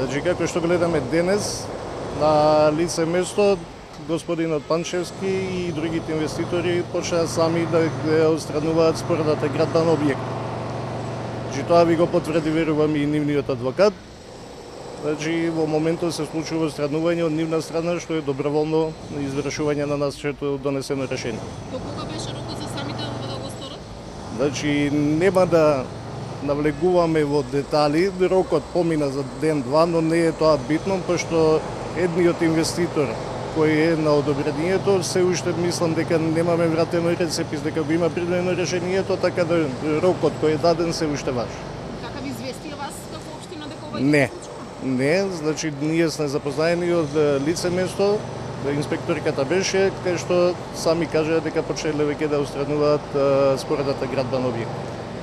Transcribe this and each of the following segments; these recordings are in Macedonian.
Значи, како што гледаме денес, на лице место, господинот Панчевски и другите инвеститори почнаа сами да отстрануваат споредата градбан објект. Значи, тоа ви го потврди, верувам, и нивниот адвокат. Значи, во моментот се случува отстранување од нивна страна, што е доброволно извршување на нашето донесено решение. До кога беше рокот за самите да го сторат? Значи, нема да навлегуваме во детали, рокот помина за ден-два, но не е тоа битно, пошто едниот инвеститор кој е на одобрението, се уште мислам дека немаме вратено рецепис, дека го има предвидено решението, така да рокот кој е даден се уште важи. Така ви известија вас како општина дека ова Не. се случува? Не, значи ние сме запознаени од лице место, инспекторката беше, кај што сами кажаа дека почнале веќе да отстрануваат споредата градбан објект.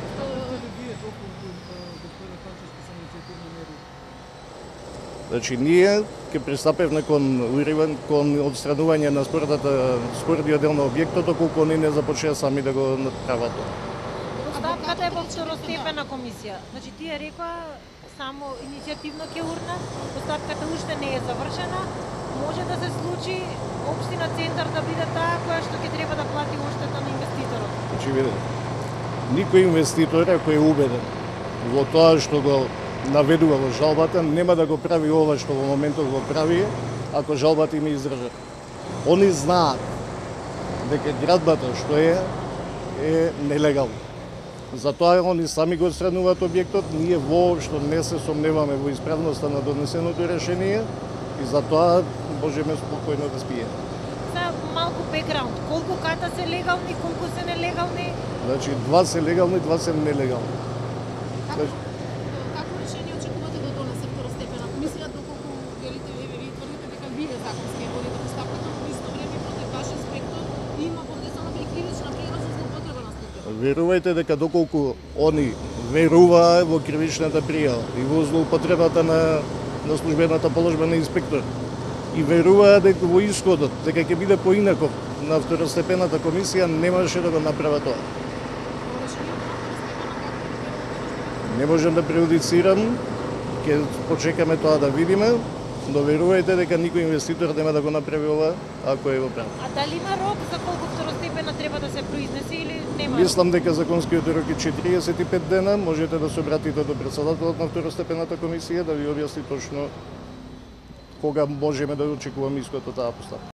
Значи ние ќе пристапевме кон отстранување на споредниот дел на објектот, доколку они не започнеа сами да го направат тоа. Оставката е во второстепена комисија. Значи тие рекоа само иницијативно ќе урна, оставката уште не е завршена. Може да се случи општина центар да биде таа која што ќе треба да плати оштета на инвеститорот. Значи видите, никој инвеститор ако е убеден во тоа што го наведува во жалбата, нема да го прави ова што во моментот го прави, ако жалбата им е издржана. Они знаат дека градбата што е нелегална. Затоа они сами го отстрануваат објектот, ние воопшто не се сомневаме во исправноста на донесеното решение и затоа можеме спокојно да спиеме. За малку бекграунд, колку ката се легални, колку се нелегални? Значи, 2 се легални, 2 се нелегални. Какво решение очекувате да донесе второстепена комисија, доколку велите ви тврдите дека вие законски водите постапката, но во исто време против ваш инспектор има поднесена кривична пријава за злоупотреба на службата? Верувајте дека доколку они веруваа во кривичната пријава и во злоупотребата на службената положба на инспектор и веруваа дека во исходот дека ќе биде поинаков на второстепената комисија, немаше да го направат тоа. Не можам да преюдицирам, ќе почекаме тоа да видиме, но верувајте дека никој инвеститор нема да го направи ова ако е во право. А дали има рок за колку второстепена треба да се произнесе или нема? Мислам дека законскиот рок е 45 дена, можете да се обратите до претседателот на второстепената комисија да ви објасни точно кога можеме да очекуваме исход од таа постапка.